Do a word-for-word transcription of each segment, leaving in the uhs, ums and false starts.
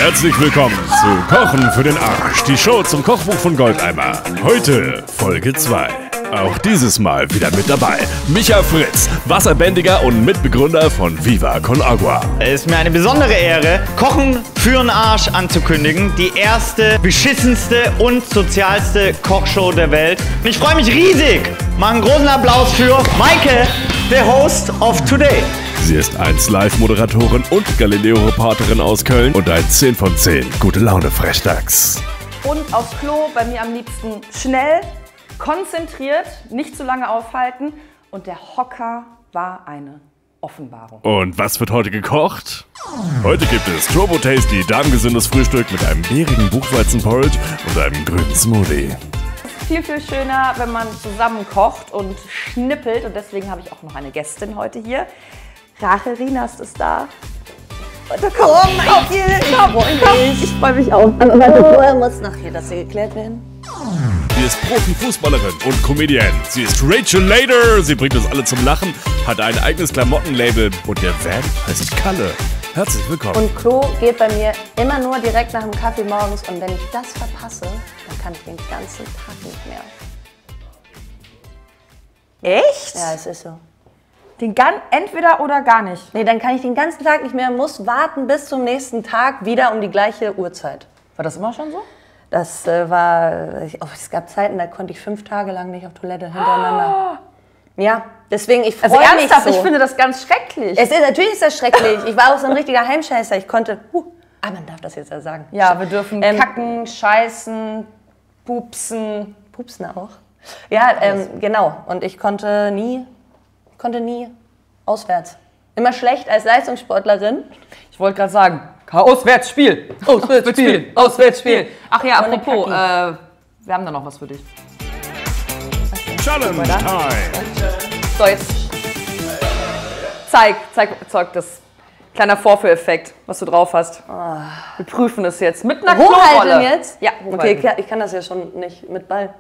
Herzlich willkommen zu Kochen für den Arsch, die Show zum Kochbuch von Goldeimer. Heute Folge zwei. Auch dieses Mal wieder mit dabei Micha Fritz, Wasserbändiger und Mitbegründer von Viva Con Agua. Es ist mir eine besondere Ehre, Kochen für den Arsch anzukündigen. Die erste, beschissenste und sozialste Kochshow der Welt. Ich freue mich riesig. Mach einen großen Applaus für Maike, der Host of Today. Sie ist eins Live-Moderatorin und Galileo-Reporterin aus Köln und ein zehn von zehn Gute-Laune-Frechdachs. Und aufs Klo bei mir am liebsten schnell, konzentriert, nicht zu lange aufhalten. Und der Hocker war eine Offenbarung. Und was wird heute gekocht? Heute gibt es Turbo Tasty darmgesundes Frühstück mit einem beerigen Buchweizenporridge und einem grünen Smoothie. Viel, viel schöner, wenn man zusammen kocht und schnippelt. Und deswegen habe ich auch noch eine Gästin heute hier. Rachel Rienast ist da. Da kommt, oh mein Gott, ich freue mich auch. Aber warte, vorher muss noch hier das hier geklärt werden. Sie ist Profifußballerin und Comedian. Sie ist Rachel Lader. Sie bringt uns alle zum Lachen, hat ein eigenes Klamottenlabel und der Van heißt Kalle. Herzlich willkommen. Und Klo geht bei mir immer nur direkt nach dem Kaffee morgens. Und wenn ich das verpasse, dann kann ich den ganzen Tag nicht mehr. Echt? Ja, es ist so. Den gan entweder oder gar nicht. Nee, dann kann ich den ganzen Tag nicht mehr, muss warten bis zum nächsten Tag wieder um die gleiche Uhrzeit. War das immer schon so? Das äh, war, ich, oh, es gab Zeiten, da konnte ich fünf Tage lang nicht auf Toilette hintereinander. Oh. Ja, deswegen, ich freue also mich ernsthaft, so. Ich finde das ganz schrecklich. Es ist, natürlich ist das schrecklich. Ich war auch so ein richtiger Heimscheißer. Ich konnte, uh, ah, man darf das jetzt ja sagen. Ja, wir dürfen ähm, kacken, scheißen, pupsen. Pupsen auch. Ja, ähm, genau. Und ich konnte nie, konnte nie auswärts. Immer schlecht als Leistungssportlerin. Ich wollte gerade sagen, Auswärtsspiel. Auswärtsspiel. Auswärtsspiel. Ach ja, apropos, äh, wir haben da noch was für dich. Challenge Time. So, jetzt zeig, zeig, zeig das. Kleiner Vorführeffekt, was du drauf hast. Wir prüfen das jetzt mit einer Hochhalten Klorolle. jetzt? Ja, okay, ich kann, ich kann das ja schon nicht mit Ball.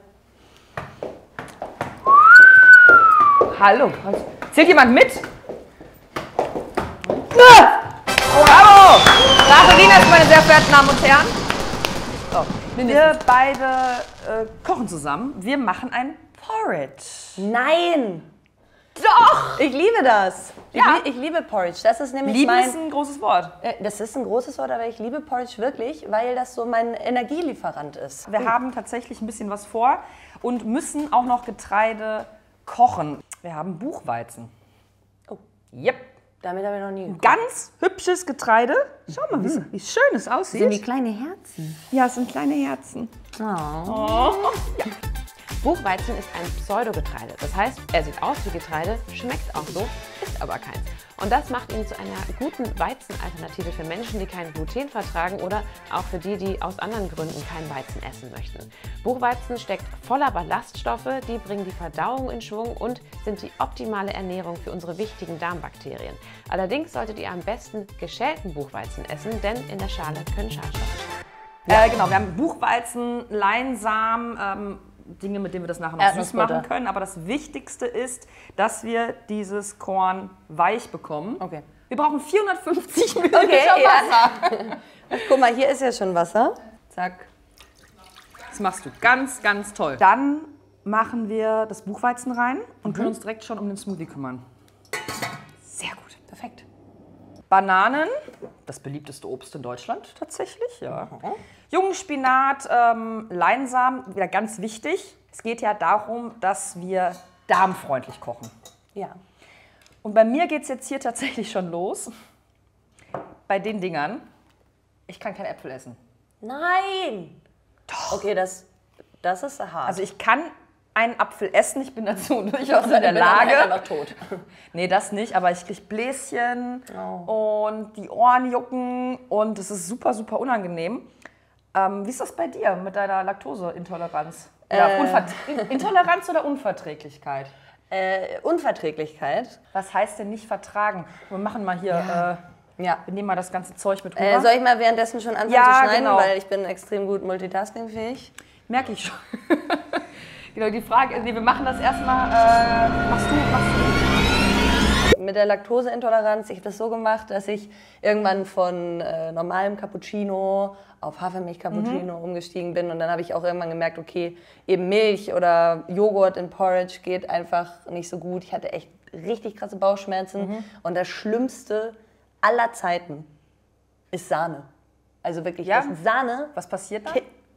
Hallo. Zählt jemand mit? Bravo! Rachel Rienast, meine sehr verehrten Damen und Herren. So, wir beide äh, kochen zusammen. Wir machen ein Porridge. Nein! Doch! Ich liebe das. Ich, Ja. lie ich liebe Porridge. Das ist nämlich Lieben mein... ist ein großes Wort. Äh, Das ist ein großes Wort, aber ich liebe Porridge wirklich, weil das so mein Energielieferant ist. Wir haben tatsächlich ein bisschen was vor und müssen auch noch Getreide kochen. Wir haben Buchweizen. Oh. Yep. Damit habe ich noch nie gekocht. Ganz hübsches Getreide. Schau mal, wie, wie schön es aussieht. Sind die kleine Herzen? Ja, es sind kleine Herzen. Oh. Buchweizen ist ein Pseudogetreide. Das heißt, er sieht aus wie Getreide, schmeckt auch so, ist aber keins. Und das macht ihn zu einer guten Weizenalternative für Menschen, die kein Gluten vertragen oder auch für die, die aus anderen Gründen kein Weizen essen möchten. Buchweizen steckt voller Ballaststoffe, die bringen die Verdauung in Schwung und sind die optimale Ernährung für unsere wichtigen Darmbakterien. Allerdings solltet ihr am besten geschälten Buchweizen essen, denn in der Schale können Schadstoffe stecken. Ja. Äh, genau, wir haben Buchweizen, Leinsamen, ähm, Dinge, mit denen wir das nachher noch süß machen können. Aber das Wichtigste ist, dass wir dieses Korn weich bekommen. Okay. Wir brauchen vierhundertfünfzig Milliliter Okay, Wasser. ja. Guck mal, hier ist ja schon Wasser. Zack. Das machst du ganz, ganz toll. Dann machen wir das Buchweizen rein und mhm. können uns direkt schon um den Smoothie kümmern. Sehr gut, perfekt. Bananen, das beliebteste Obst in Deutschland tatsächlich, ja. Mhm. Jungen Spinat, ähm, Leinsamen, wieder ganz wichtig. Es geht ja darum, dass wir darmfreundlich kochen. Ja. Und bei mir geht es jetzt hier tatsächlich schon los. Bei den Dingern. Ich kann keinen Äpfel essen. Nein! Doch. Okay, das, das ist hart. Also ich kann einen Apfel essen, ich bin dazu durchaus in der bin Lage. dann einfach tot. Nee, das nicht, aber ich kriege Bläschen Oh. und die Ohren jucken und es ist super, super unangenehm. Ähm, wie ist das bei dir mit deiner Laktoseintoleranz? Oder Äh. Unvert- Intoleranz oder Unverträglichkeit? Äh, Unverträglichkeit. Was heißt denn nicht vertragen? Wir machen mal hier, Ja. äh, Ja. wir nehmen mal das ganze Zeug mit rüber. Äh, soll ich mal währenddessen schon anfangen Ja, zu schneiden, genau. weil ich bin extrem gut multitaskingfähig. Merke ich schon. Genau, die Frage ist, nee, wir machen das erstmal, äh, machst du, machst du. mit der Laktoseintoleranz, ich habe das so gemacht, dass ich irgendwann von äh, normalem Cappuccino auf Hafermilch-Cappuccino mhm. umgestiegen bin. Und dann habe ich auch irgendwann gemerkt, okay, eben Milch oder Joghurt in Porridge geht einfach nicht so gut. Ich hatte echt richtig krasse Bauchschmerzen. Mhm. Und das Schlimmste aller Zeiten ist Sahne. Also wirklich, ja? das Sahne. Was passiert da?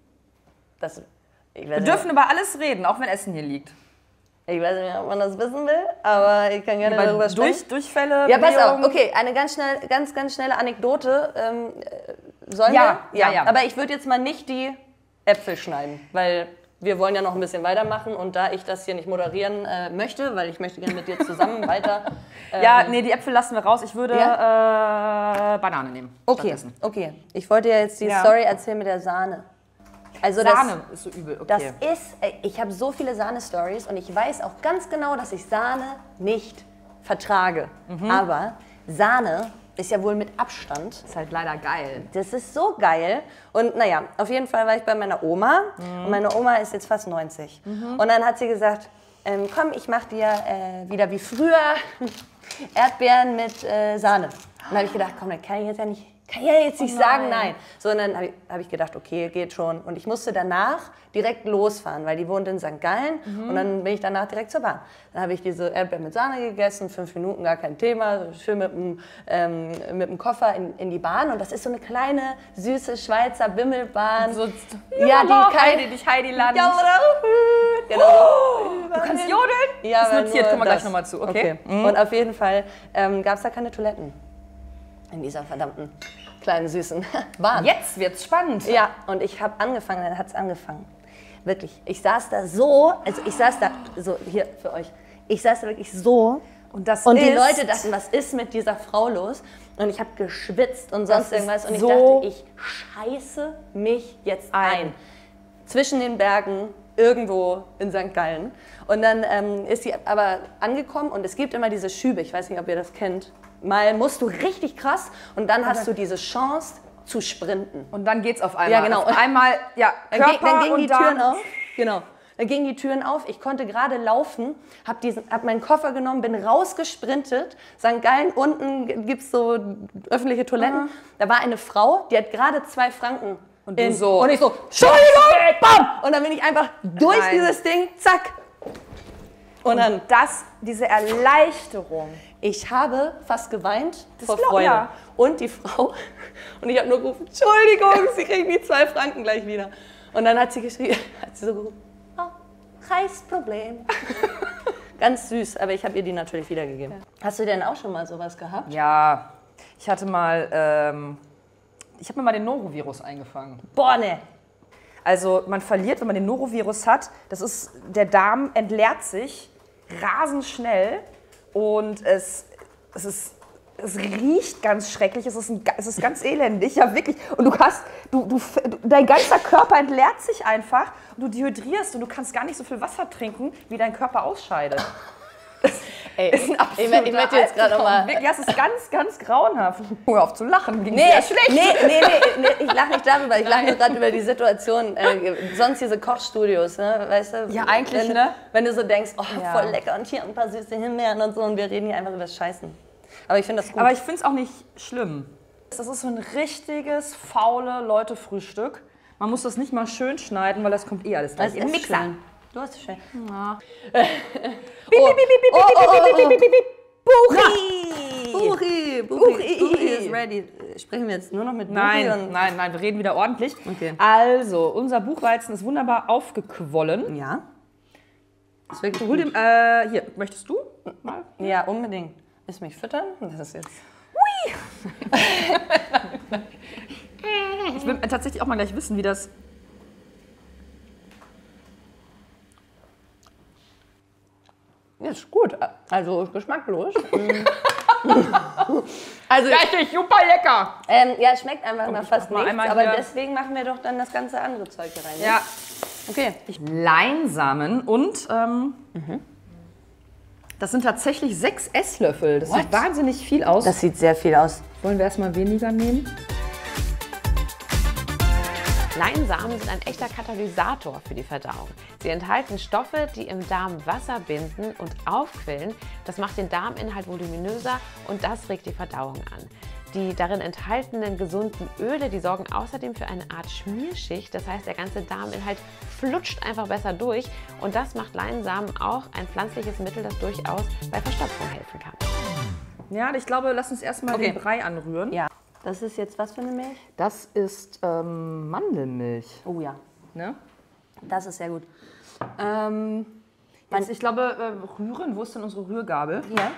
Das, ich Wir dürfen über alles reden, auch wenn Essen hier liegt. Ich weiß nicht, ob man das wissen will, aber ich kann gerne Bei darüber sprechen. Durch, Durchfälle, Ja, pass Blähungen. auf. Okay, eine ganz, schnell, ganz, ganz schnelle Anekdote. Ähm, sollen Ja, wir? ja, ja. Aber ich würde jetzt mal nicht die Äpfel schneiden, weil wir wollen ja noch ein bisschen weitermachen. Und da ich das hier nicht moderieren äh, möchte, weil ich möchte gerne mit dir zusammen weiter... Ähm, Ja, nee, die Äpfel lassen wir raus. Ich würde Ja? äh, Banane nehmen. Okay, stattdessen. okay. Ich wollte ja jetzt die Ja. Story erzählen mit der Sahne. Also Sahne ist so übel, Das, okay. das ist, ey, ich habe so viele Sahne-Stories und ich weiß auch ganz genau, dass ich Sahne nicht vertrage. Mhm. Aber Sahne ist ja wohl mit Abstand. Ist halt leider geil. Das ist so geil. Und naja, auf jeden Fall war ich bei meiner Oma. Mhm. Und meine Oma ist jetzt fast neunzig. Mhm. Und dann hat sie gesagt, ähm, komm, ich mach dir äh, wieder wie früher Erdbeeren mit äh, Sahne. Und dann habe ich gedacht, komm, das kann ich jetzt ja nicht, kann ich ja jetzt nicht Oh sagen, nein. nein. So, und dann habe ich, hab ich gedacht, okay, geht schon. Und ich musste danach direkt losfahren, weil die wohnt in Sankt Gallen. Mhm. Und dann bin ich danach direkt zur Bahn. Dann habe ich diese Erdbeeren mit Sahne gegessen, fünf Minuten, gar kein Thema. Schön mit dem, ähm, mit dem Koffer in, in die Bahn. Und das ist so eine kleine, süße Schweizer Bimmelbahn. So, ja, die Heidi, dich Heidi-Land. Ja, oder? Genau. Oh, du kannst jodeln? Ja, das aber notiert, nur kommen wir gleich das. nochmal zu, okay? okay. Und auf jeden Fall ähm, gab es da keine Toiletten in dieser verdammten kleinen süßen Bahn. Jetzt wird's spannend. Ja, und ich habe angefangen, dann hat es angefangen. Wirklich, ich saß da so, also ich saß da, so hier für euch, ich saß da wirklich so Und, das und die ist Leute dachten, was ist mit dieser Frau los? Und ich habe geschwitzt und sonst Das irgendwas ist und ich so dachte, ich scheiße mich jetzt ein. ein. Zwischen den Bergen, irgendwo in Sankt Gallen. Und dann ähm, ist sie aber angekommen und es gibt immer diese Schübe, ich weiß nicht, ob ihr das kennt. Mal musst du richtig krass und dann hast du diese Chance zu sprinten. Und dann geht's auf einmal. Ja, genau. Auf einmal, ja, Dann, Körper ging- dann gingen und die dann Türen auf. Genau. Dann gingen die Türen auf. Ich konnte gerade laufen, habe hab meinen Koffer genommen, bin rausgesprintet. Sankt Gallen, unten gibt es so öffentliche Toiletten. Da war eine Frau, die hat gerade zwei Franken. Und du in, so, Und ich so, Entschuldigung, bam! Und dann bin ich einfach durch Nein. dieses Ding, zack. Und dann, das, diese Erleichterung. ich habe fast geweint vor glaub- Freude. ja. Und die Frau, und ich habe nur gerufen, Entschuldigung, Sie kriegen die zwei Franken gleich wieder. Und dann hat sie geschrien, hat sie so gerufen, oh, Preisproblem. Ganz süß, aber ich habe ihr die natürlich wiedergegeben. Hast du denn auch schon mal sowas gehabt? Ja, ich hatte mal, ähm, ich habe mir mal den Norovirus eingefangen. Boah, ne. Also man verliert, wenn man den Norovirus hat, das ist, der Darm entleert sich rasend schnell und es, es, ist, es riecht ganz schrecklich, es ist, ein, es ist ganz elendig, ja wirklich. Und du hast, du, du, dein ganzer Körper entleert sich einfach und du dehydrierst und du kannst gar nicht so viel Wasser trinken, wie dein Körper ausscheidet. Ey, Ist ein ich, ich möchte jetzt gerade noch mal... Ja, es ist ganz, ganz grauenhaft. Hör auf zu lachen, ging Nee, sehr schlecht. nee, nee, nee, nee, ich lache nicht darüber, ich lache nur gerade über die Situation, äh, sonst diese Kochstudios, ne, weißt du? Ja, eigentlich, wenn, ne? Wenn du so denkst, oh, Ja. voll lecker und hier ein paar süße Himbeeren und so und wir reden hier einfach über das Scheißen. Aber ich finde das gut. Aber ich finde es auch nicht schlimm. Das ist so ein richtiges, faule Leute-Frühstück. Man muss das nicht mal schön schneiden, weil das kommt eh alles gleich das in den ist Mixer. schön. Du hast es schön. Ja. Buchi! Buchi! Buchi! Buchi ist ready. Sprechen wir jetzt nur noch mit Buchi? Nein, und nein, nein, wir reden wieder ordentlich. Okay. Also, unser Buchweizen ist wunderbar aufgequollen. Ja. Ist wirklich Hol gut. dem, äh, hier, möchtest du mal? Ja, unbedingt. Willst du mich füttern? Das ist jetzt... Ich will tatsächlich auch mal gleich wissen, wie das... Ja, ist gut. Also ist geschmacklos. also, Richtig, super lecker! ähm, ja, es schmeckt einfach nach fast mal nichts, einmal aber hier. deswegen machen wir doch dann das ganze andere Zeug hier rein. ne? Ja, Okay. Leinsamen und ähm, das sind tatsächlich sechs Esslöffel. Das sieht wahnsinnig viel aus. Das sieht sehr viel aus. Wollen wir erstmal weniger nehmen? Leinsamen sind ein echter Katalysator für die Verdauung. Sie enthalten Stoffe, die im Darm Wasser binden und aufquillen. Das macht den Darminhalt voluminöser und das regt die Verdauung an. Die darin enthaltenen gesunden Öle, die sorgen außerdem für eine Art Schmierschicht. Das heißt, der ganze Darminhalt flutscht einfach besser durch. Und das macht Leinsamen auch ein pflanzliches Mittel, das durchaus bei Verstopfung helfen kann. Ja, ich glaube, lass uns erstmal Okay. den Brei anrühren. Ja. Das ist jetzt was für eine Milch? Das ist ähm, Mandelmilch. Oh ja, Ne? das ist sehr gut. Ähm, Jetzt, ich glaube, äh, rühren. Wo ist denn unsere Rührgabel? ja.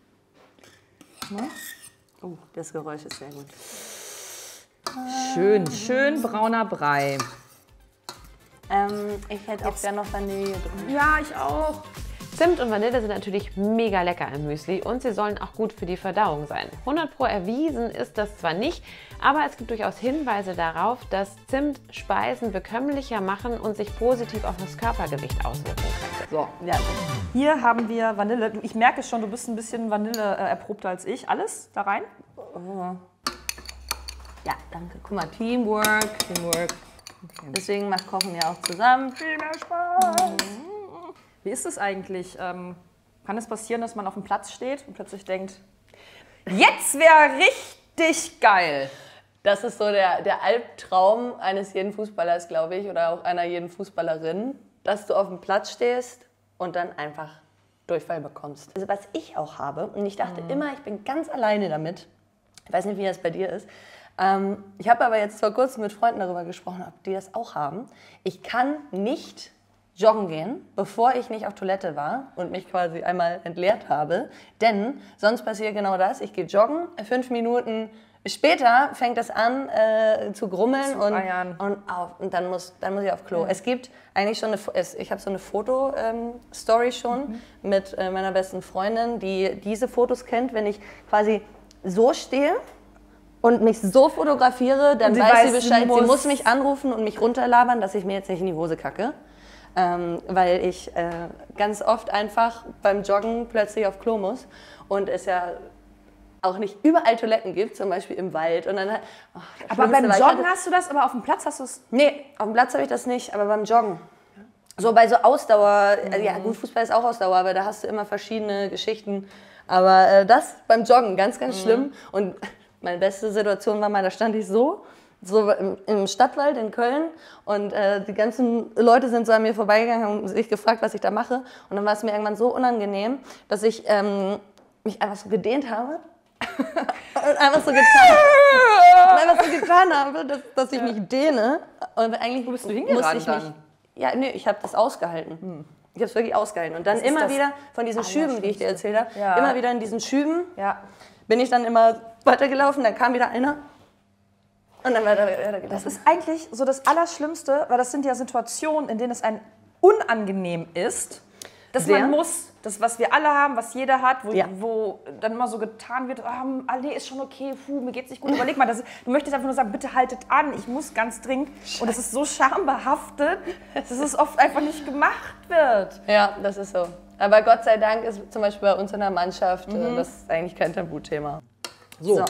Oh, das Geräusch ist sehr gut. Schön, schön brauner Brei. Ähm, ich hätte auch gerne noch Vanille drin. Ja, ich auch. Zimt und Vanille sind natürlich mega lecker im Müsli und sie sollen auch gut für die Verdauung sein. hundert Pro erwiesen ist das zwar nicht, aber es gibt durchaus Hinweise darauf, dass Zimt Speisen bekömmlicher machen und sich positiv auf das Körpergewicht auswirken könnte. So, Ja, hier haben wir Vanille. Du, ich merke schon, du bist ein bisschen Vanille äh, erprobter als ich. Alles da rein? ja, danke. Guck mal, Teamwork. Teamwork. Deswegen macht Kochen ja auch zusammen. Viel mehr Spaß. Wie ist es eigentlich? Ähm, kann es passieren, dass man auf dem Platz steht und plötzlich denkt, jetzt wäre richtig geil? Das ist so der, der Albtraum eines jeden Fußballers, glaube ich, oder auch einer jeden Fußballerin, dass du auf dem Platz stehst und dann einfach Durchfall bekommst. Also was ich auch habe, und ich dachte immer, ich bin ganz alleine damit, ich weiß nicht, wie das bei dir ist, ähm, ich habe aber jetzt vor kurzem mit Freunden darüber gesprochen, ob die das auch haben. Ich kann nicht joggen gehen, bevor ich nicht auf Toilette war und mich quasi einmal entleert habe, denn sonst passiert genau das, ich gehe joggen, fünf Minuten später fängt das an äh, zu grummeln Zu und, eiern. und, auf, und dann, muss, dann muss ich auf Klo. Es gibt eigentlich schon eine, Fo- es, ich habe so eine Foto-Story ähm, schon Mhm. mit äh, meiner besten Freundin, die diese Fotos kennt, wenn ich quasi so stehe und mich so fotografiere, dann Und sie weiß, weiß, sie sie Bescheid. Sie muss- muss mich anrufen und mich runterlabern, dass ich mir jetzt nicht in die Hose kacke. Ähm, weil ich äh, ganz oft einfach beim Joggen plötzlich auf Klo muss und es ja auch nicht überall Toiletten gibt, zum Beispiel im Wald. Und dann, oh, das Aber Schlimmste beim war, ich Joggen hatte- hast du das, aber auf dem Platz hast du es. Nee, auf dem Platz habe ich das nicht, aber beim Joggen. So bei so Ausdauer, äh, ja gut, Fußball ist auch Ausdauer, aber da hast du immer verschiedene Geschichten. Aber äh, das beim Joggen, ganz, ganz schlimm. Und meine beste Situation war mal, da stand ich so, so im, im Stadtwald in Köln und äh, die ganzen Leute sind so an mir vorbeigegangen, haben sich gefragt, was ich da mache. Und dann war es mir irgendwann so unangenehm, dass ich ähm, mich einfach so gedehnt habe. und einfach so getan, und einfach so getan habe, dass, dass ich mich dehne. Und eigentlich Wo bist du musste hingeraten ich mich, dann? ja, nee, ich habe das ausgehalten. Ich habe es wirklich ausgehalten. Und dann ist immer das wieder von diesen Schüben, die ich dir erzählt habe, Ja. immer wieder in diesen Schüben Ja. bin ich dann immer weitergelaufen. Dann kam wieder einer und dann weiter, weitergelaufen. Das ist eigentlich so das Allerschlimmste, weil das sind ja Situationen, in denen es ein unangenehm ist, dass Sehr. man muss, das, was wir alle haben, was jeder hat, wo, Ja. wo dann immer so getan wird, ah, ah, nee, ist schon okay, puh, mir geht's nicht gut. Überleg mal, das ist, du möchtest einfach nur sagen, bitte haltet an, ich muss ganz dringend. Und es ist so schambehaftet, dass es oft einfach nicht gemacht wird. Ja, das ist so. Aber Gott sei Dank ist zum Beispiel bei uns in der Mannschaft äh, das ist eigentlich kein Tabuthema. So.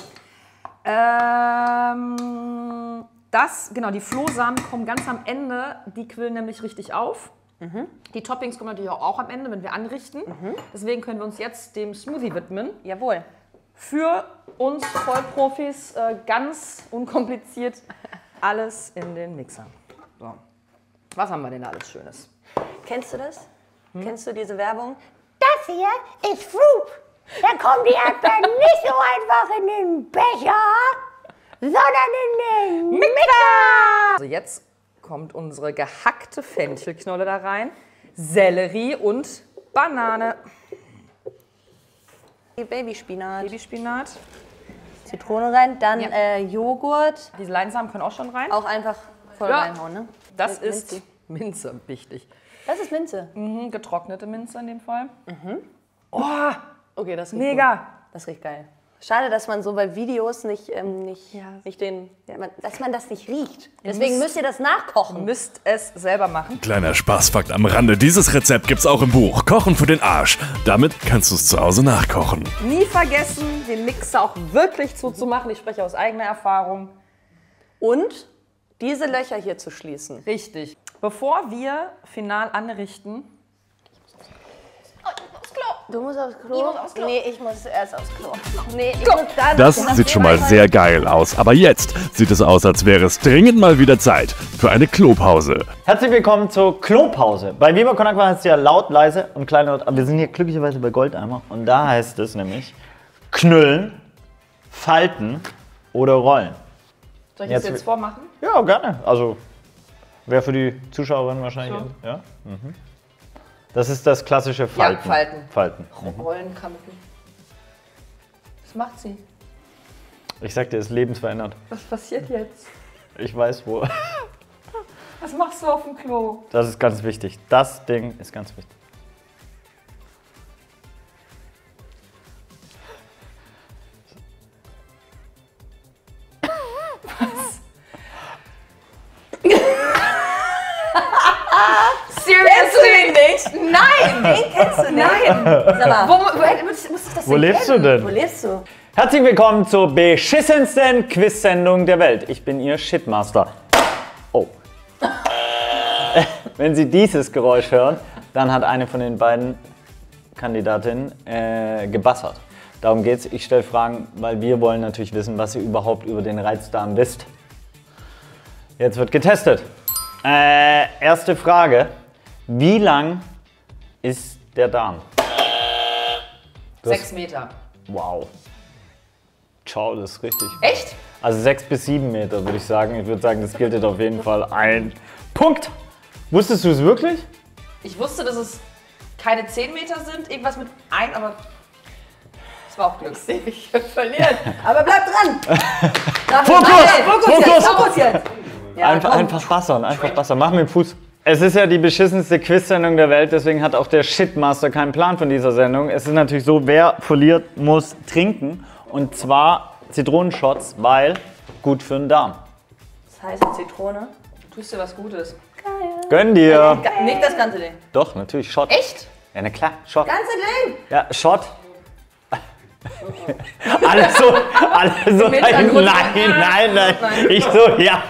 Ähm, das, genau, die Flohsamen kommen ganz am Ende, die quillen nämlich richtig auf. Die Toppings kommen natürlich auch am Ende, wenn wir anrichten. Deswegen können wir uns jetzt dem Smoothie widmen. Jawohl. Für uns Vollprofis äh, ganz unkompliziert alles in den Mixer. So. Was haben wir denn da alles Schönes? Kennst du das? Kennst du diese Werbung? Das hier ist Fruit. Da kommt die Erdbeeren nicht so einfach in den Becher, sondern in den Mixer. Also jetzt kommt unsere gehackte Fenchelknolle da rein, Sellerie und Banane. Babyspinat. Babyspinat. Zitrone rein, dann Ja. äh, Joghurt. Die Leinsamen können auch schon rein. Auch einfach voll Ja. reinhauen, ne? Das Mit ist Minze. Minze, wichtig. Das ist Minze. Mhm, getrocknete Minze in dem Fall. Oh, Okay, das riecht mega. gut. Das riecht geil. Schade, dass man so bei Videos nicht, ähm, nicht, nicht den, ja, man, dass man das nicht riecht. Deswegen müsst- müsst ihr das nachkochen. Müsst es selber machen. Kleiner Spaßfakt am Rande. Dieses Rezept gibt's auch im Buch. Kochen für den Arsch. Damit kannst du es zu Hause nachkochen. Nie vergessen, den Mixer auch wirklich zuzumachen. Ich spreche aus eigener Erfahrung. Und diese Löcher hier zu schließen. Richtig. Bevor wir final anrichten, Du musst aufs Klo? Ich muss aufs Klo. Nee, ich muss erst aufs Klo. Nee, ich muss dann Das sieht schon mal sehr geil aus, aber jetzt sieht es aus, als wäre es dringend mal wieder Zeit für eine Klopause. Herzlich willkommen zur Klopause. Bei Viva Con Aqua heißt es ja laut, leise und kleinlaut, aber wir sind hier glücklicherweise bei Goldeimer und da heißt es nämlich knüllen, falten oder rollen. soll ich das jetzt vormachen? Ja, gerne. Also wäre für die Zuschauerinnen wahrscheinlich. So. Ja? Mhm. Das ist das klassische Falten. Ja, Falten. Falten. Mhm. Rollen kann ich. Was macht sie? Ich sag dir, es ist lebensverändert. Was passiert jetzt? Ich weiß wo. Was machst du auf dem Klo? Das ist ganz wichtig. Das Ding ist ganz wichtig. Kennst du den nicht? Nein! Den kennst du nicht? Nein! Sag mal, Wo, wo, muss ich das Wo lebst du denn? wo lebst du? Herzlich willkommen zur beschissensten Quiz-Sendung der Welt. Ich bin Ihr Shitmaster. Oh. Wenn Sie dieses Geräusch hören, dann hat eine von den beiden Kandidatinnen äh, gebassert. Darum geht's. Ich stelle Fragen, weil wir wollen natürlich wissen, was ihr überhaupt über den Reizdarm wisst. Jetzt wird getestet. Äh, erste Frage. Wie lang ist der Darm? Sechs Meter. Wow. Ciao, das ist richtig. Echt? Also sechs bis sieben Meter würde ich sagen. Ich würde sagen, das gilt jetzt auf jeden Fall ein Punkt. Wusstest du es wirklich? Ich wusste, dass es keine zehn Meter sind, irgendwas mit ein, aber es war auch Glück. Ich verlieren. Aber bleib dran! Fokus! Fokus jetzt! Fokus! Fokus jetzt! Ja, Einfach, einfach bassern, einfach bassern. Mach mit dem Fuß. Es ist ja die beschissenste Quiz-Sendung der Welt, deswegen hat auch der Shitmaster keinen Plan von dieser Sendung. Es ist natürlich so, wer verliert, muss trinken. Und zwar Zitronenshots, weil gut für den Darm. Das heißt Zitrone. Tust dir was Gutes. Gönn dir! Nicht das ganze Ding. Doch, natürlich, Shot. Echt? Ja, na klar, Shot. Ganze Ding! Ja, Shot. Alles so, alles so dahin. Nein, nein, nein. Ich so, ja.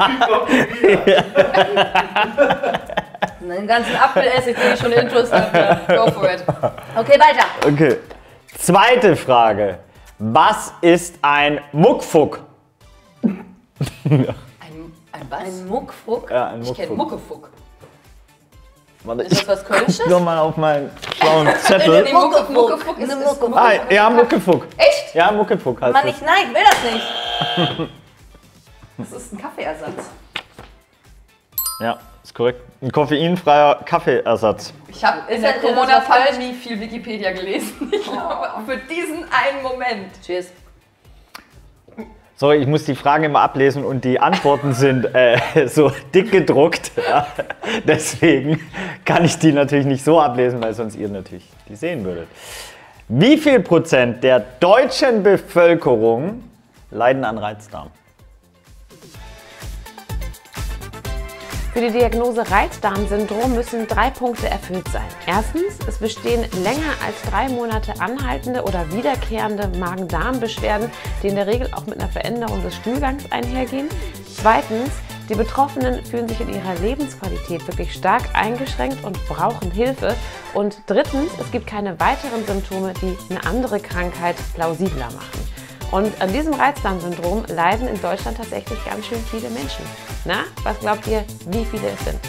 Den ganzen Apfelessig, den ich schon Intros habe. Go for it. Okay, weiter. Okay. Zweite Frage. Was ist ein Muckfuck? Ein, ein was? Ein Muckfuck? Ja, ein Ich kenne Muckfuck. Muckefuck. Warte, Ist das was Kölsches? ich nochmal auf meinen schlauen Zettel. Nee, Mucke, Muckefuck ist, Eine ist Mucke. Ah, ja, Muckefuck. Echt? Ja, Muckefuck heißt Mann, das. ich nein, ich will das nicht. Das ist ein Kaffeeersatz. Ja, ist korrekt. Ein koffeinfreier Kaffeeersatz. Ich habe in der das was Corona-Pandemie viel Wikipedia gelesen. Ich glaube, für diesen einen Moment. Tschüss. Sorry, ich muss die Fragen immer ablesen und die Antworten sind äh, so dick gedruckt. Ja. Deswegen kann ich die natürlich nicht so ablesen, weil sonst ihr natürlich die sehen würdet. Wie viel Prozent der deutschen Bevölkerung leiden an Reizdarm? Für die Diagnose Reizdarmsyndrom müssen drei Punkte erfüllt sein. Erstens, es bestehen länger als drei Monate anhaltende oder wiederkehrende Magen-Darm-Beschwerden, die in der Regel auch mit einer Veränderung des Stuhlgangs einhergehen. Zweitens, die Betroffenen fühlen sich in ihrer Lebensqualität wirklich stark eingeschränkt und brauchen Hilfe. Und drittens, es gibt keine weiteren Symptome, die eine andere Krankheit plausibler machen. Und an diesem Reizdarmsyndrom leiden in Deutschland tatsächlich ganz schön viele Menschen. Na, was glaubt ihr, wie viele es sind?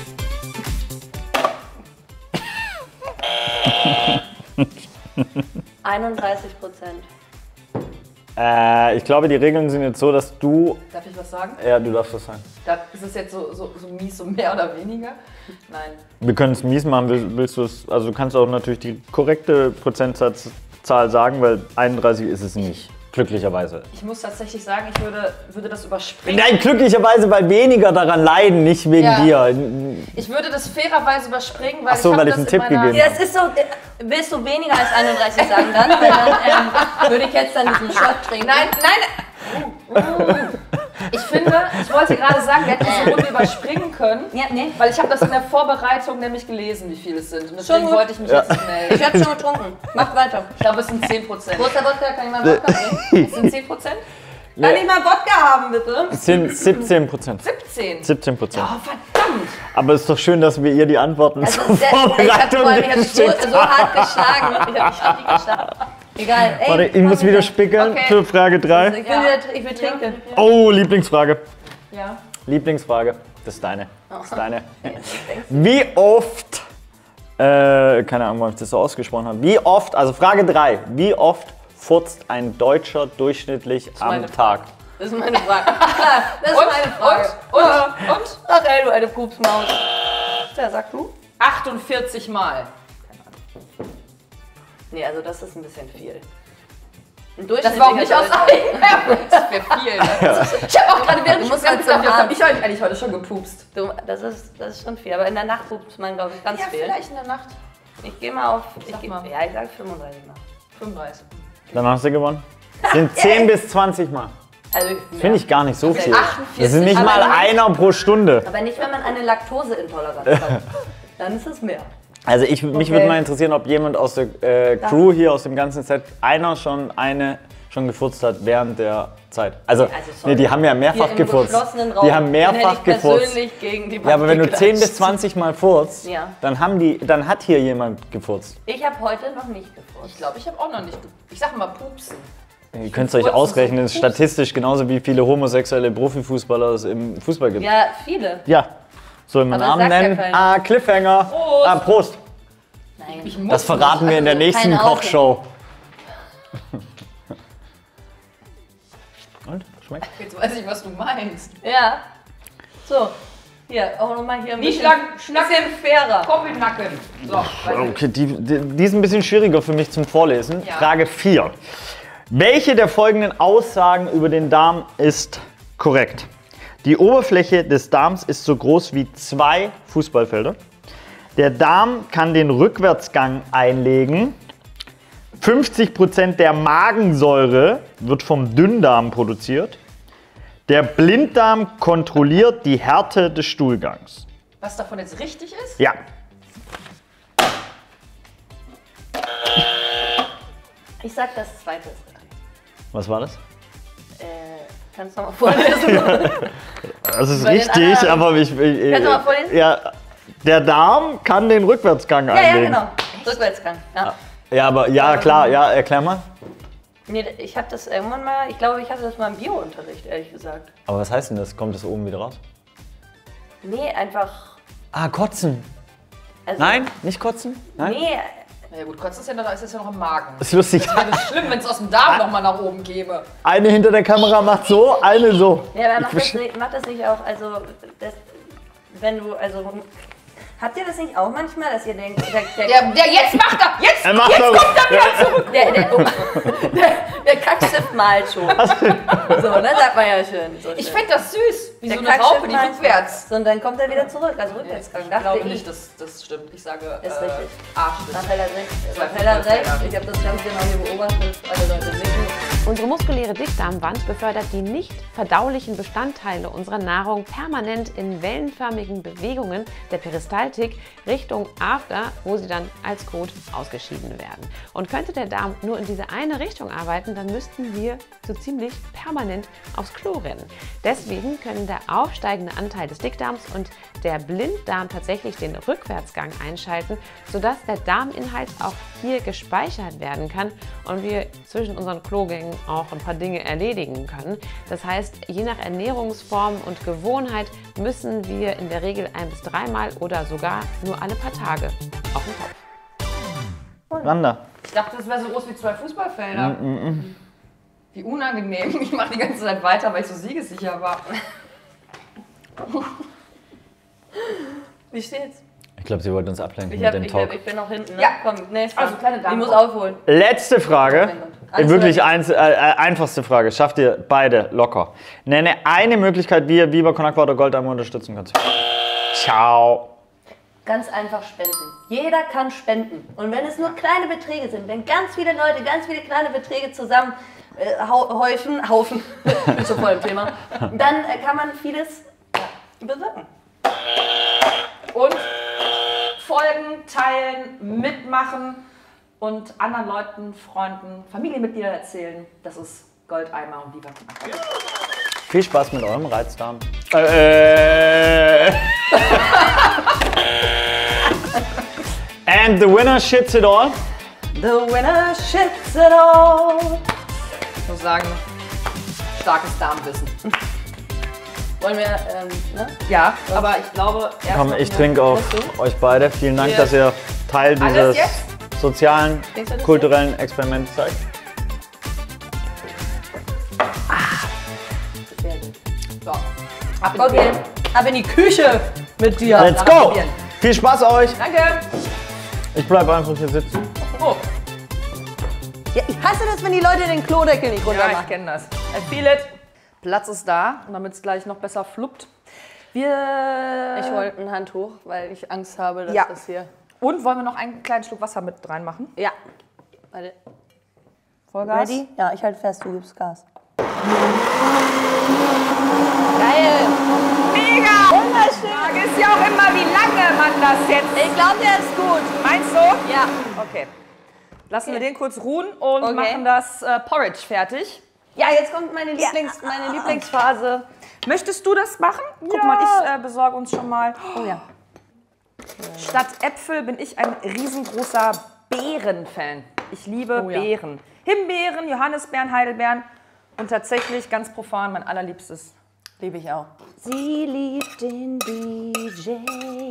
einunddreißig Prozent. Äh, ich glaube, die Regeln sind jetzt so, dass du... Darf ich was sagen? Ja, du darfst das sagen. Da ist es jetzt so, so, so mies, so mehr oder weniger? Nein. Wir können es mies machen, Will- willst du es... Also du kannst auch natürlich die korrekte Prozentsatzzahl sagen, weil einunddreißig ist es nicht. Glücklicherweise. Ich muss tatsächlich sagen, ich würde, würde das überspringen. Nein, glücklicherweise, weil weniger daran leiden, nicht wegen Ja. dir. Ich würde das fairerweise überspringen, weil Ach so, ich weil habe ich das einen in Tipp meiner... gegeben Ja, es ist so, äh, willst du weniger als einunddreißig sagen dann? Weil dann ähm, würde ich jetzt dann diesen Shot trinken. Nein, nein! Uh, uh. Ich finde, ich wollte gerade sagen, wir hätten diese Runde überspringen können, Ja, nee. weil ich habe das in der Vorbereitung nämlich gelesen, wie viele es sind. Und deswegen gut. wollte ich mich Ja. jetzt nicht melden. Ich hab schon getrunken. Macht weiter. Ich glaube, es sind zehn Prozent. Wo ist der Wodka? Kann ich mal Wodka nehmen? Es sind zehn Prozent? Kann ich mal Wodka haben, bitte? Es sind siebzehn Prozent. siebzehn. siebzehn Prozent. Oh, verdammt. Aber es ist doch schön, dass wir ihr die Antworten Also zur sehr, ich habe Vorbereitung so, geschickt so hart geschlagen. Ich habe mich richtig geschlagen. Egal. Ey, Warte, ich muss komm wieder mit. spickeln Okay. für Frage drei. Ich will, wieder, ich will trinken. Oh, Lieblingsfrage. Ja. Lieblingsfrage. Das ist deine. Das ist deine. Wie oft, äh, keine Ahnung, ob ich das so ausgesprochen habe, wie oft, also Frage drei, wie oft furzt ein Deutscher durchschnittlich am meine Tag? Das ist meine Frage. Das ist Und, meine Frage. und, und, und? Ach ey, du eine Pupsmaus. Ja, sag du? achtundvierzig Mal. Nee, also das ist ein bisschen viel. Ein Das war auch nicht aus Eigenwerbung. Das wäre viel, ne? Ich habe auch gerade während Du ich musst gedacht halt zum habe, Arzt. ich habe eigentlich heute schon gepupst. Du, das, ist, das ist schon viel, aber in der Nacht pupt man, glaube ich, ganz Ja, viel. vielleicht in der Nacht. Ich gehe mal auf, ich Sag geh, mal. ja, ich sage fünfunddreißig Mal. fünfunddreißig. Dann hast du gewonnen. Das sind zehn bis zwanzig Mal. Also, Finde ich gar nicht so viel. achtundvierzig. Das sind nicht Aber mal nicht- einer pro Stunde. Aber nicht, wenn man eine Laktoseintoleranz hat. Dann ist es mehr. Also ich, mich Okay. würde mal interessieren, ob jemand aus der äh, Crew hier, aus dem ganzen Set, einer schon eine schon gefurzt hat während der Zeit. Also, Also, sorry. nee, die haben ja Hier mehrfach im gefurzt. geschlossenen Raum. Die haben Den hätte mehrfach ich gefurzt. persönlich gegen die Wand Ja, aber wenn du geklatscht. zehn bis zwanzig Mal furzt, Ja. dann, haben die, dann hat hier jemand gefurzt. Ich habe heute noch nicht gefurzt. Ich glaube, ich habe auch noch nicht gepupst. Ich sag mal pupsen. Ihr könnt es euch Furzen ausrechnen, so es ist statistisch genauso wie viele homosexuelle Profifußballer es im Fußball gibt. Ja, viele. Ja. Sollen wir einen Aber Namen sagt ja nennen? keiner. ah, Cliffhanger. Prost. Ah, Prost. Nein. Ich muss Das verraten wir in der Also, nächsten keine Ausrede. Kochshow. Und? Schmeckt? Jetzt weiß ich, was du meinst. Ja. So. Hier, auch nochmal hier ein Nicht bisschen, schnack- schnacken. bisschen fairer. Komm in den Nacken. So, weiter. Okay, die, die, die ist ein bisschen schwieriger für mich zum Vorlesen. Ja. Frage vier. Welche der folgenden Aussagen über den Darm ist korrekt? Die Oberfläche des Darms ist so groß wie zwei Fußballfelder. Der Darm kann den Rückwärtsgang einlegen. fünfzig Prozent der Magensäure wird vom Dünndarm produziert. Der Blinddarm kontrolliert die Härte des Stuhlgangs. Was davon jetzt richtig ist? Ja. Ich sag, das zweite ist richtig. Was war das? Äh, kannst du nochmal vorlesen? Das ist Bei den richtig, anderen- aber ich. ich Kannst du mal vorlesen? Ja, der Darm kann den Rückwärtsgang ja, ja, einlegen. genau. Rückwärtsgang. Ja. Ja, aber ja, klar, ja, erklär mal. Nee, ich habe das irgendwann mal, ich glaube, ich hatte das mal im Biounterricht, ehrlich gesagt. Aber was heißt denn das? Kommt das oben wieder raus? Nee, einfach. Ah, kotzen. Also, Nein, nicht kotzen? Nein? Nee, Na ja gut, Kotzen ist ja, noch, ist das ja noch im Magen. Das ist lustig. Wäre das schlimm, wenn es aus dem Darm nochmal nach oben käme. Eine hinter der Kamera macht so, eine so. ja, aber Ich macht das, verste- nicht, macht das nicht auch, also, das, wenn du, also, habt ihr das nicht auch manchmal, dass ihr denkt, der, der, Der, der jetzt macht er! Jetzt! Er macht jetzt doch- kommt er wieder zurück! der, der, oh, der, der Kackschiff malt schon. So, ne, sagt man ja schön. So Ich schön. finde das süß. Wie Der so eine Raupe, die malt rückwärts. So, und dann kommt er wieder zurück, also Rückwärtsgang. Ich Dachte glaube ich. nicht, dass das stimmt. Ich sage Ist äh, richtig. Arschwitz. Raphael hat recht. Zwei Raphael hat recht. Fußballfelder. Ich habe das ganz genau hier beobachtet. Alle Leute nicken. Unsere muskuläre Dickdarmwand befördert die nicht verdaulichen Bestandteile unserer Nahrung permanent in wellenförmigen Bewegungen der Peristaltik Richtung After, wo sie dann als Kot ausgeschieden werden. Und könnte der Darm nur in diese eine Richtung arbeiten, dann müssten wir so ziemlich permanent aufs Klo rennen. Deswegen können der aufsteigende Anteil des Dickdarms und der Blinddarm tatsächlich den Rückwärtsgang einschalten, sodass der Darminhalt auch hier gespeichert werden kann und wir zwischen unseren Klogängen auch ein paar Dinge erledigen können. Das heißt, je nach Ernährungsform und Gewohnheit müssen wir in der Regel ein bis dreimal oder sogar nur alle paar Tage auf den Kopf. Wanda. Ich dachte, das wäre so groß wie zwei Fußballfelder. Wie unangenehm. Ich mache die ganze Zeit weiter, weil ich so siegessicher war. Wie steht's? Ich glaube, sie wollte uns ablenken Ich, mit hab, dem ich, Talk. ich bin noch hinten. Ne? Ja. Komm, nächstes Also, kleine Ich Dame. muss aufholen. Letzte Frage. mein Gott. Alles Wirklich oder eins, äh, äh, einfachste Frage. Schafft ihr beide locker. Nenne eine Möglichkeit, wie ihr Viva Con Agua oder Goldeimer unterstützen könnt. Ciao. Ganz einfach spenden. Jeder kann spenden. Und wenn es nur kleine Beträge sind, wenn ganz viele Leute ganz viele kleine Beträge zusammen äh, hau häufen, haufen, bin so voll im Thema, dann äh, kann man vieles ja, bewirken. Und folgen, teilen, mitmachen und anderen Leuten, Freunden, Familienmitgliedern erzählen, dass es Goldeimer und Viva con Aqua. Viel Spaß mit eurem Reizdarm. Äh. And the winner shits it all. The winner shits it all. Ich muss sagen, starkes Darmwissen. Wollen wir, ähm, ne? Ja, aber ich glaube, erst Komm, noch ich eine- trinke auf Musst euch beide. Vielen Dank, Wir- dass ihr Teil Alles dieses jetzt? sozialen, Trinkst du das kulturellen Experiments seid. So. Ab Okay, ab in die Küche mit dir. Let's Daran go! probieren. Viel Spaß euch! Danke. Ich bleibe einfach hier sitzen. Oh, Ja, ich hasse das, wenn die Leute den Klodeckel nicht runter ja, ich machen. kenne das. I feel it. Platz ist da, und damit es gleich noch besser fluppt. Wir. Ich wollte ein Handtuch, weil ich Angst habe, dass Ja. das hier... Und wollen wir noch einen kleinen Schluck Wasser mit reinmachen? Ja. Warte. Vollgas. Ready? Ja, ich halte fest, du gibst Gas. Geil! Mega! Wunderschön! Frage ist ja auch immer, wie lange man das jetzt. Ich glaube, der ist gut. Meinst du? Ja. Okay. Lassen wir den kurz ruhen und Okay. machen das äh, Porridge fertig. Ja, jetzt kommt meine, Lieblings, meine Lieblingsphase. Möchtest du das machen? Guck mal, ich äh, besorge uns schon mal. Oh ja. Statt Äpfel bin ich ein riesengroßer Beeren-Fan. Ich liebe Oh ja. Beeren. Himbeeren, Johannisbeeren, Heidelbeeren und tatsächlich ganz profan mein allerliebstes. Liebe ich auch. Sie liebt den D J.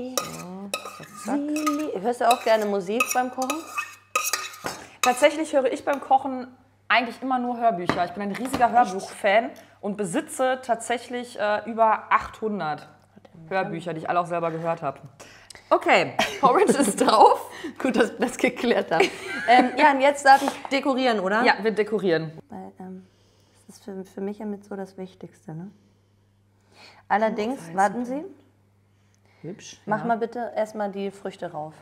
Sie lieb... Hörst du auch gerne Musik beim Kochen? Tatsächlich höre ich beim Kochen eigentlich immer nur Hörbücher. Ich bin ein riesiger Hörbuch-Fan und besitze tatsächlich äh, über achthundert Hörbücher, die ich alle auch selber gehört habe. Okay, Porridge ist drauf. Gut, dass wir das geklärt haben. ähm, ja, und jetzt darf ich dekorieren, oder? Ja, wir dekorieren. Weil, ähm, das ist für, für mich ja mit so das Wichtigste, ne? Allerdings, warten Sie, Hübsch. mach mal bitte erstmal die Früchte rauf.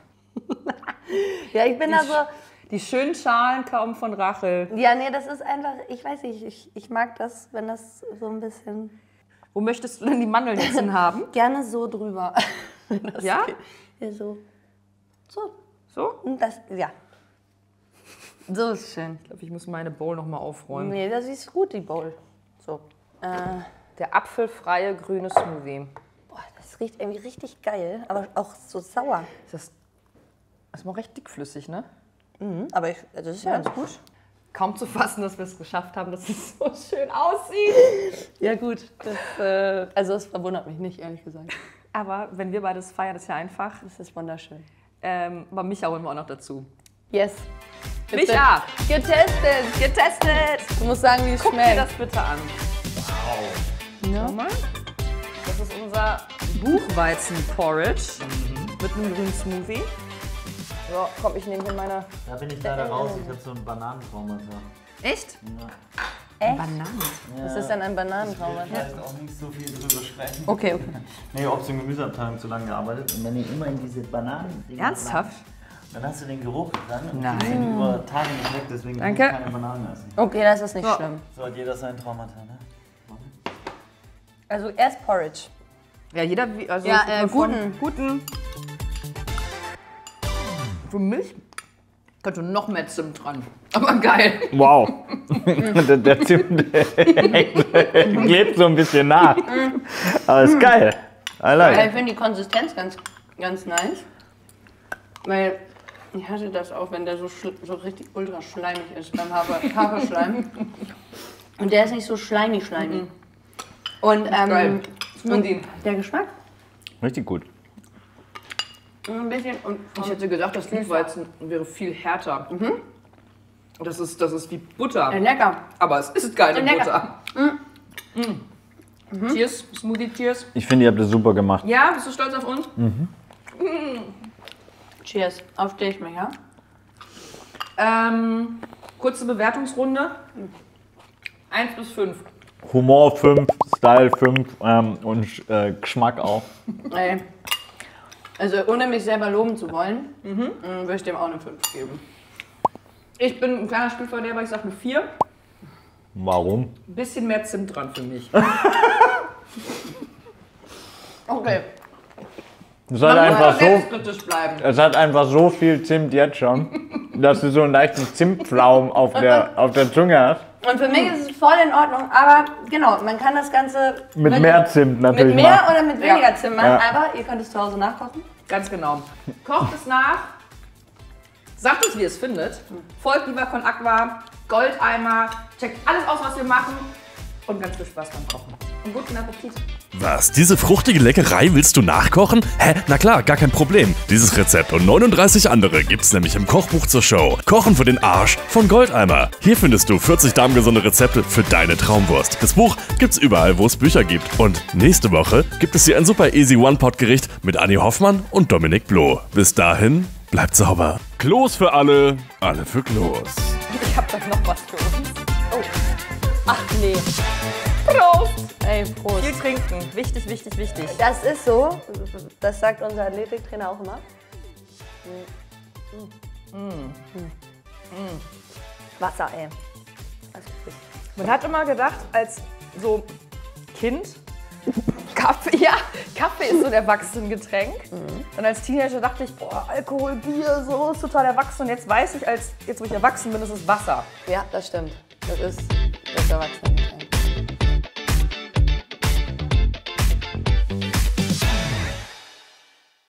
Ja, ich bin da so... Die schönen Schalen kommen von Rachel. Ja, nee, das ist einfach, ich weiß nicht, ich, ich mag das, wenn das so ein bisschen... Wo möchtest du denn die Mandeln jetzt hin haben? Gerne so drüber. Das Ja? geht. Ja, so. So. So? Und das, ja. So ist schön. Ich glaube, ich muss meine Bowl noch mal aufräumen. Nee, das ist gut, die Bowl. So. Äh, Der apfelfreie grüne Smoothie. boah, das riecht irgendwie richtig geil, aber auch so sauer. Ist das, das ist mal recht dickflüssig, ne? Mhm, aber ich, das ist ja ganz gut. Kaum zu fassen, dass wir es geschafft haben, dass es so schön aussieht. Ja gut, das, äh, also es verwundert mich nicht, ehrlich gesagt. Aber wenn wir beides feiern, ist ja einfach. Das ist wunderschön. Ähm, aber Micha holen wir auch noch dazu. Yes. Micha! Getestet. Getestet! Du musst sagen, wie es Guck dir schmeckt. das bitte an. Wow. Schau mal. Das ist unser Buchweizen-Porridge mit einem grünen Smoothie. So, komm, ich nehme hier meine... Da bin ich leider raus. Ich habe so einen Bananentraumata. Echt? Echt? Bananen. Was ist denn ein Bananentraum? vielleicht auch nicht so viel drüber sprechen. Okay, okay. Nee, Obst- und Gemüseabteilung zu lange gearbeitet. Und wenn ihr immer in diese Bananen... Ernsthaft? Dann hast du den Geruch dran und Nein. die sind über Tage nicht weg, deswegen Danke. kann ich keine Bananen essen. Okay, das ist nicht So. schlimm. So hat jeder sein Traumata, ne? Also erst Porridge. Ja, jeder wie... Also Ja, äh, von guten. guten... Für Milch könnte noch mehr Zimt dran. Aber geil. Wow. der, der Zimt der klebt so ein bisschen nach. Aber ist geil. I like Ja, it. ich finde die Konsistenz ganz, ganz nice. Weil ich hasse das auch, wenn der so, schl- so richtig ultra schleimig ist beim Hafer Haferschleim. Und der ist nicht so schleimig schleimig. Und, Geil. ähm, Smoothie. und der Geschmack Richtig gut. ein bisschen und Ich hätte gedacht, das Buchweizen wäre viel härter. Das ist, das ist wie Butter. äh, lecker. Aber es ist keine Lecker. Butter. Mm. Cheers, Smoothie Cheers. Ich finde, ihr habt das super gemacht. Ja, bist du stolz auf uns? Cheers. Auf dich, Micha. Ähm, kurze Bewertungsrunde. eins bis fünf. Humor fünf, Style fünf ähm, und äh, Geschmack auch. Ey. Also ohne mich selber loben zu wollen, mhm. würde ich dem auch eine fünf geben. Ich bin ein kleiner Spielverderber, ich sag eine vier. Warum? Ein bisschen mehr Zimt dran für mich. Okay. Es hat, Man muss einfach aber so, selbstkritisch bleiben. es hat einfach so viel Zimt jetzt schon, dass du so einen leichten Zimtpflaum auf der, auf der Zunge hast. Und für mich ist es voll in Ordnung, aber genau, man kann das Ganze Mit mehr Zimt natürlich Mit mehr machen. oder mit weniger Ja. Zimt machen, Ja. aber ihr könnt es zu Hause nachkochen. Ganz genau. Kocht es nach. Sagt uns, wie ihr es findet. Folgt Viva Con Aqua, Goldeimer. Checkt alles aus, was wir machen. Und ganz viel Spaß beim Kochen. Und guten Appetit. Was, diese fruchtige Leckerei willst du nachkochen? Hä? Na klar, gar kein Problem. Dieses Rezept und neununddreißig andere gibt's nämlich im Kochbuch zur Show. Kochen für den Arsch von Goldeimer. Hier findest du vierzig darmgesunde Rezepte für deine Traumwurst. Das Buch gibt's überall, wo es Bücher gibt. Und nächste Woche gibt es hier ein super easy One-Pot-Gericht mit Anni Hoffmann und Dominik Bloh. Bis dahin, bleibt sauber. Klos für alle, alle für Klos. Ich hab doch noch was für uns. Oh. Ach nee. Prost! Ey, Prost. Viel trinken. Wichtig, wichtig, wichtig. Das ist so, das sagt unser Athletiktrainer auch immer. Mm. Mm. Mm. Wasser, ey. Das ist richtig. Man hat immer gedacht, als so Kind, Kaffee, ja, Kaffee ist so ein Erwachsenengetränk. Mhm. Und als Teenager dachte ich, boah, Alkohol, Bier, so ist total erwachsen. Und jetzt weiß ich, als jetzt wo ich erwachsen bin, ist es Wasser. Ja, das stimmt. Das ist das Erwachsene.